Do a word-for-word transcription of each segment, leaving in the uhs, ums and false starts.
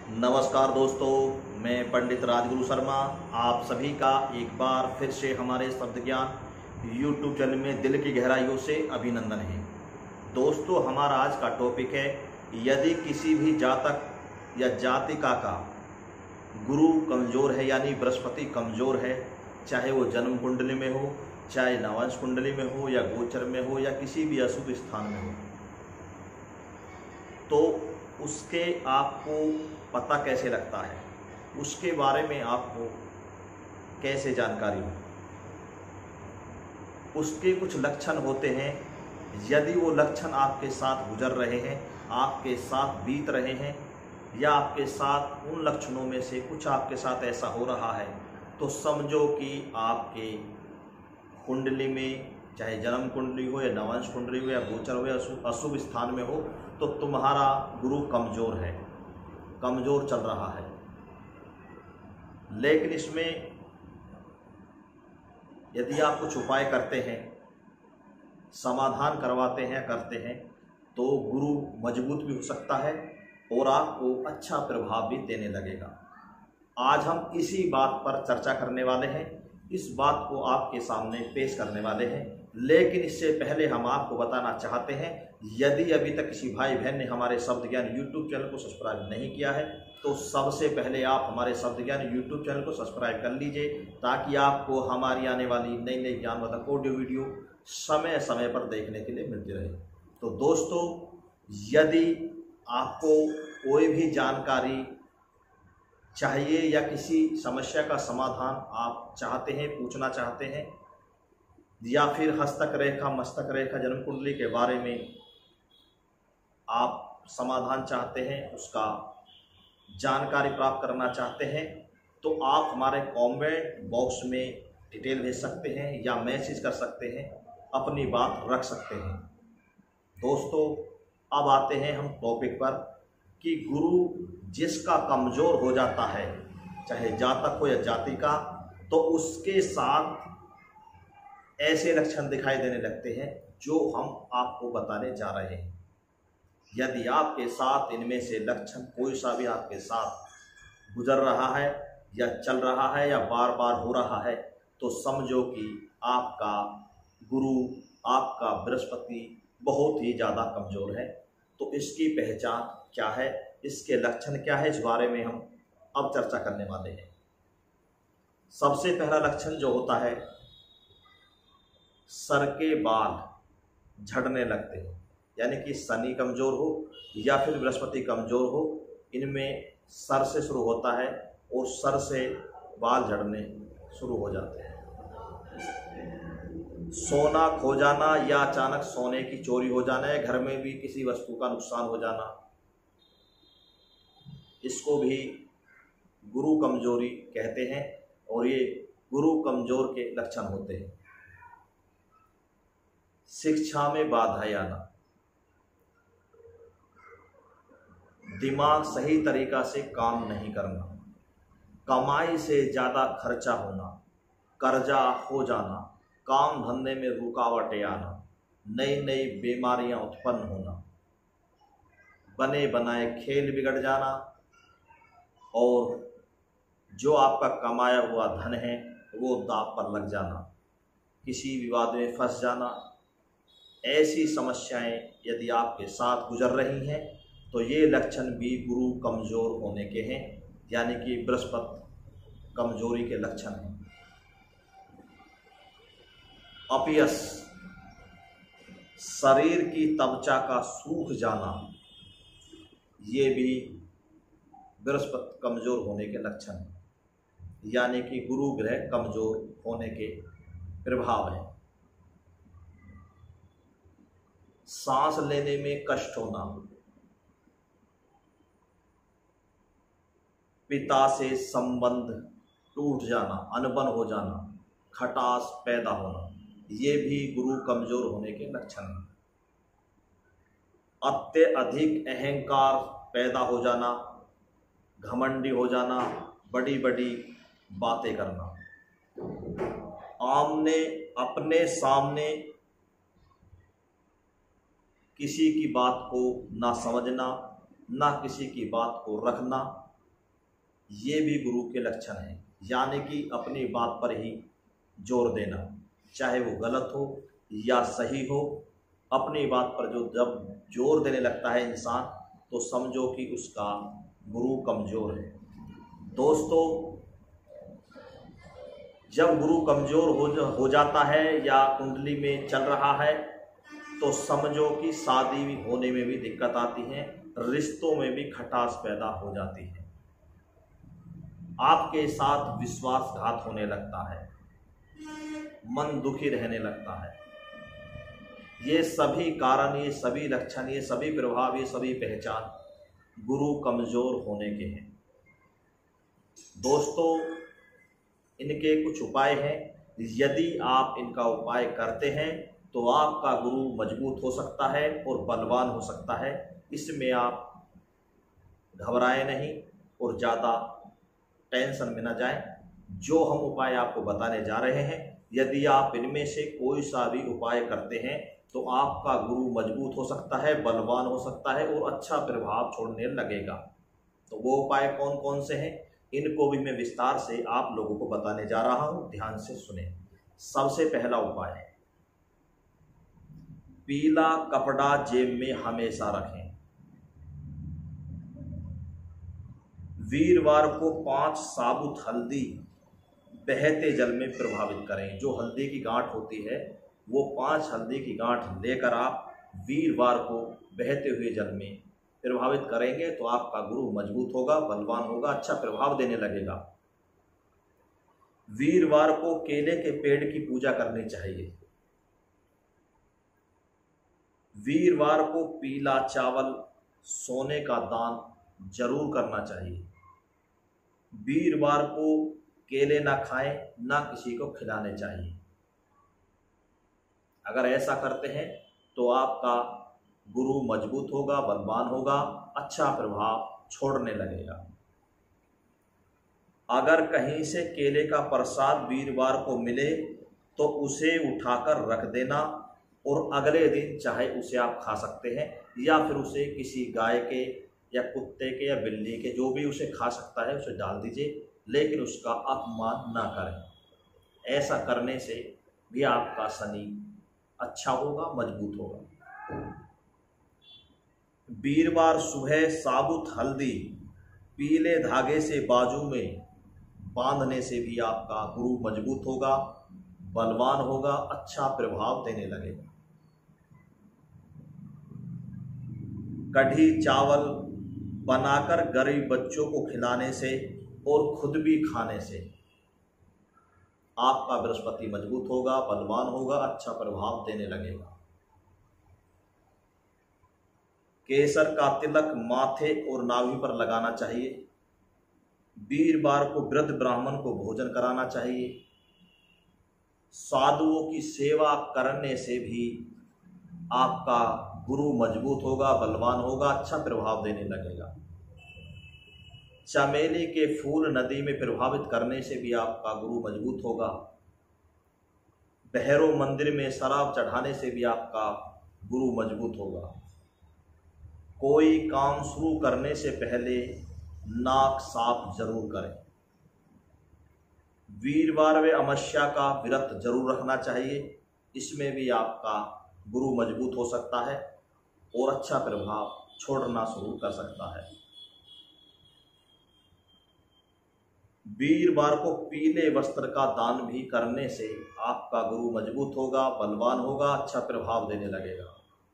नमस्कार दोस्तों, मैं पंडित राजगुरु शर्मा आप सभी का एक बार फिर से हमारे शब्द ज्ञान यूट्यूब चैनल में दिल की गहराइयों से अभिनंदन है। दोस्तों, हमारा आज का टॉपिक है, यदि किसी भी जातक या जातिका का गुरु कमज़ोर है यानी बृहस्पति कमज़ोर है, चाहे वो जन्म कुंडली में हो, चाहे नवांश कुंडली में हो या गोचर में हो या किसी भी अशुभ स्थान में हो, तो उसके आपको पता कैसे लगता है, उसके बारे में आपको कैसे जानकारी हो। उसके कुछ लक्षण होते हैं, यदि वो लक्षण आपके साथ गुजर रहे हैं, आपके साथ बीत रहे हैं या आपके साथ उन लक्षणों में से कुछ आपके साथ ऐसा हो रहा है, तो समझो कि आपके कुंडली में, चाहे जन्म कुंडली हो या नवांश कुंडली हो या गोचर हो या अशुभ स्थान में हो, तो तुम्हारा गुरु कमज़ोर है, कमज़ोर चल रहा है। लेकिन इसमें यदि आप कुछ उपाय करते हैं, समाधान करवाते हैं, करते हैं, तो गुरु मजबूत भी हो सकता है और आपको अच्छा प्रभाव भी देने लगेगा। आज हम इसी बात पर चर्चा करने वाले हैं, इस बात को आपके सामने पेश करने वाले हैं। लेकिन इससे पहले हम आपको बताना चाहते हैं, यदि अभी तक किसी भाई बहन ने हमारे शब्द ज्ञान यूट्यूब चैनल को सब्सक्राइब नहीं किया है, तो सबसे पहले आप हमारे शब्द ज्ञान यूट्यूब चैनल को सब्सक्राइब कर लीजिए, ताकि आपको हमारी आने वाली नई नई ज्ञानवर्धक ऑडियो वीडियो समय समय पर देखने के लिए मिलती रहे। तो दोस्तों, यदि आपको कोई भी जानकारी चाहिए या किसी समस्या का समाधान आप चाहते हैं, पूछना चाहते हैं, या फिर हस्तक रेखा, मस्तक रेखा, जन्म कुंडली के बारे में आप समाधान चाहते हैं, उसका जानकारी प्राप्त करना चाहते हैं, तो आप हमारे कमेंट बॉक्स में डिटेल भेज सकते हैं या मैसेज कर सकते हैं, अपनी बात रख सकते हैं। दोस्तों, अब आते हैं हम टॉपिक पर कि गुरु जिसका कमज़ोर हो जाता है, चाहे जातक हो या जातिका, तो उसके साथ ऐसे लक्षण दिखाई देने लगते हैं जो हम आपको बताने जा रहे हैं। यदि आपके साथ इनमें से लक्षण कोई सा भी आपके साथ गुजर रहा है या चल रहा है या बार बार हो रहा है, तो समझो कि आपका गुरु, आपका बृहस्पति बहुत ही ज़्यादा कमज़ोर है। तो इसकी पहचान क्या है, इसके लक्षण क्या है, इस बारे में हम अब चर्चा करने वाले हैं। सबसे पहला लक्षण जो होता है, सर के बाल झड़ने लगते हैं, यानी कि शनि कमज़ोर हो या फिर बृहस्पति कमज़ोर हो, इनमें सर से शुरू होता है और सर से बाल झड़ने शुरू हो जाते हैं। सोना खो जाना या अचानक सोने की चोरी हो जाना या घर में भी किसी वस्तु का नुकसान हो जाना, इसको भी गुरु कमजोरी कहते हैं और ये गुरु कमजोर के लक्षण होते हैं। शिक्षा में बाधाएं आना, दिमाग सही तरीका से काम नहीं करना, कमाई से ज़्यादा खर्चा होना, कर्जा हो जाना, काम धंधे में रुकावटें आना, नई नई बीमारियां उत्पन्न होना, बने बनाए खेल बिगड़ जाना और जो आपका कमाया हुआ धन है वो दांव पर लग जाना, किसी विवाद में फंस जाना। ऐसी समस्याएं यदि आपके साथ गुजर रही हैं, तो ये लक्षण भी गुरु कमज़ोर होने के हैं, यानी कि बृहस्पति कमजोरी के लक्षण हैं। अपयश, शरीर की त्वचा का सूख जाना, ये भी बृहस्पति कमजोर होने के लक्षण हैं, यानी कि गुरु ग्रह कमजोर होने के प्रभाव हैं। सांस लेने में कष्ट होना, पिता से संबंध टूट जाना, अनबन हो जाना, खटास पैदा होना, ये भी गुरु कमजोर होने के लक्षण हैं। अत्यधिक अहंकार पैदा हो जाना, घमंडी हो जाना, बड़ी बड़ी बातें करना, आमने अपने सामने किसी की बात को ना समझना, ना किसी की बात को रखना, ये भी गुरु के लक्षण हैं। यानी कि अपनी बात पर ही जोर देना, चाहे वो गलत हो या सही हो, अपनी बात पर जो जब जोर देने लगता है इंसान, तो समझो कि उसका गुरु कमज़ोर है। दोस्तों, जब गुरु कमज़ोर हो हो जाता है या कुंडली में चल रहा है, तो समझो कि शादी होने में भी दिक्कत आती है, रिश्तों में भी खटास पैदा हो जाती है, आपके साथ विश्वासघात होने लगता है, मन दुखी रहने लगता है। ये सभी कारण, ये सभी लक्षण, ये सभी प्रभाव, ये सभी पहचान गुरु कमज़ोर होने के हैं। दोस्तों, इनके कुछ उपाय हैं। यदि आप इनका उपाय करते हैं तो आपका गुरु मजबूत हो सकता है और बलवान हो सकता है। इसमें आप घबराएं नहीं और ज़्यादा टेंशन में न जाएं। जो हम उपाय आपको बताने जा रहे हैं, यदि आप इनमें से कोई सा भी उपाय करते हैं तो आपका गुरु मजबूत हो सकता है, बलवान हो सकता है और अच्छा प्रभाव छोड़ने लगेगा। तो वो उपाय कौन कौन से हैं, इनको भी मैं विस्तार से आप लोगों को बताने जा रहा हूं, ध्यान से सुने। सबसे पहला उपाय है, पीला कपड़ा जेब में हमेशा रखें। वीरवार को पांच साबुत हल्दी बहते जल में प्रभावित करें। जो हल्दी की गांठ होती है, वो पांच हल्दी की गांठ लेकर आप वीरवार को बहते हुए जल में प्रभावित करेंगे तो आपका गुरु मजबूत होगा, बलवान होगा, अच्छा प्रभाव देने लगेगा। वीरवार को केले के पेड़ की पूजा करनी चाहिए। वीरवार को पीला चावल, सोने का दान जरूर करना चाहिए। वीरवार को केले ना खाएं, ना किसी को खिलाने चाहिए। अगर ऐसा करते हैं तो आपका गुरु मजबूत होगा, बलवान होगा, अच्छा प्रभाव छोड़ने लगेगा। अगर कहीं से केले का प्रसाद वीरवार को मिले तो उसे उठाकर रख देना और अगले दिन चाहे उसे आप खा सकते हैं, या फिर उसे किसी गाय के या कुत्ते के या बिल्ली के, जो भी उसे खा सकता है, उसे डाल दीजिए, लेकिन उसका अपमान ना करें। ऐसा करने से भी आपका शनि अच्छा होगा, मजबूत होगा। वीरवार सुबह साबुत हल्दी पीले धागे से बाजू में बांधने से भी आपका गुरु मजबूत होगा, बलवान होगा, अच्छा प्रभाव देने लगेगा। कढ़ी चावल बनाकर गरीब बच्चों को खिलाने से और खुद भी खाने से आपका बृहस्पति मजबूत होगा, बलवान होगा, अच्छा प्रभाव देने लगेगा। केसर का तिलक माथे और नाभि पर लगाना चाहिए। वीरवार को वृद्ध ब्राह्मण को भोजन कराना चाहिए। साधुओं की सेवा करने से भी आपका गुरु मजबूत होगा, बलवान होगा, अच्छा प्रभाव देने लगेगा। चमेली के फूल नदी में प्रभावित करने से भी आपका गुरु मजबूत होगा। भैरव मंदिर में शराब चढ़ाने से भी आपका गुरु मजबूत होगा। कोई काम शुरू करने से पहले नाक साफ जरूर करें। वीरवार व अमावस्या का व्रत जरूर रखना चाहिए। इसमें भी आपका गुरु मजबूत हो सकता है और अच्छा प्रभाव छोड़ना शुरू कर सकता है। वीरवार को पीले वस्त्र का दान भी करने से आपका गुरु मजबूत होगा, बलवान होगा, अच्छा प्रभाव देने लगेगा।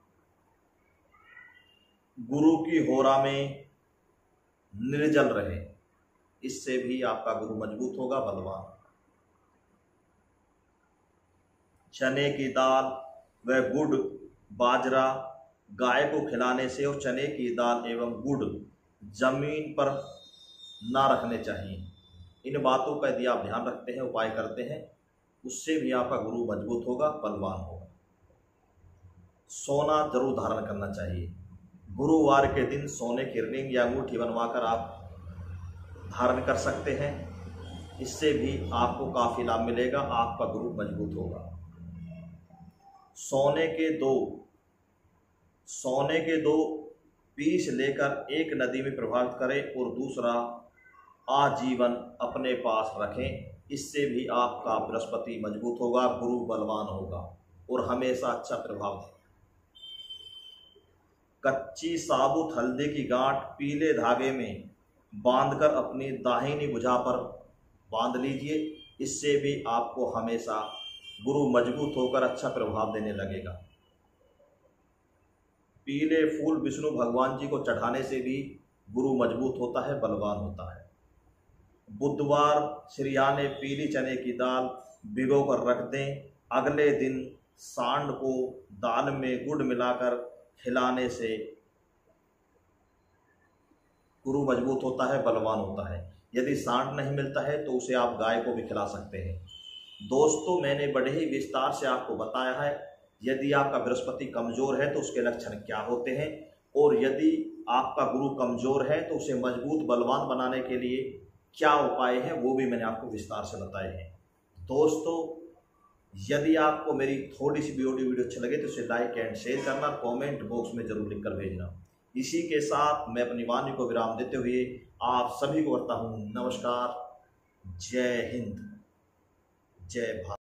गुरु की होरा में निर्जल रहे, इससे भी आपका गुरु मजबूत होगा, बलवान। चने की दाल व गुड़ बाजरा गाय को खिलाने से और चने की दाल एवं गुड़ जमीन पर ना रखने चाहिए। इन बातों का यदि आप ध्यान रखते हैं, उपाय करते हैं, उससे भी आपका गुरु मजबूत होगा, बलवान होगा। सोना जरूर धारण करना चाहिए। गुरुवार के दिन सोने की रिंग या अंगूठी बनवाकर आप धारण कर सकते हैं। इससे भी आपको काफ़ी लाभ मिलेगा, आपका गुरु मजबूत होगा। सोने के दो सोने के दो पीस लेकर एक नदी में प्रवाहित करें और दूसरा आजीवन अपने पास रखें। इससे भी आपका बृहस्पति मजबूत होगा, गुरु बलवान होगा और हमेशा अच्छा प्रभाव देगा। कच्ची साबुत हल्दी की गांठ पीले धागे में बांधकर अपनी दाहिनी भुजा पर बांध लीजिए। इससे भी आपको हमेशा गुरु मजबूत होकर अच्छा प्रभाव देने लगेगा। पीले फूल विष्णु भगवान जी को चढ़ाने से भी गुरु मजबूत होता है, बलवान होता है। बुधवार श्रियाने पीली चने की दाल भिगो कर रख दें। अगले दिन सांड को दाल में गुड़ मिलाकर खिलाने से गुरु मजबूत होता है, बलवान होता है। यदि सांड नहीं मिलता है तो उसे आप गाय को भी खिला सकते हैं। दोस्तों, मैंने बड़े ही विस्तार से आपको बताया है यदि आपका बृहस्पति कमज़ोर है तो उसके लक्षण क्या होते हैं, और यदि आपका गुरु कमज़ोर है तो उसे मजबूत बलवान बनाने के लिए क्या उपाय हैं, वो भी मैंने आपको विस्तार से बताए हैं। दोस्तों, यदि आपको मेरी थोड़ी सी भी ऑडियो वीडियो अच्छी लगे तो इसे लाइक एंड शेयर करना, कमेंट बॉक्स में जरूर लिखकर भेजना। इसी के साथ मैं अपनी वाणी को विराम देते हुए आप सभी को करता हूँ नमस्कार। जय हिंद, जय भारत।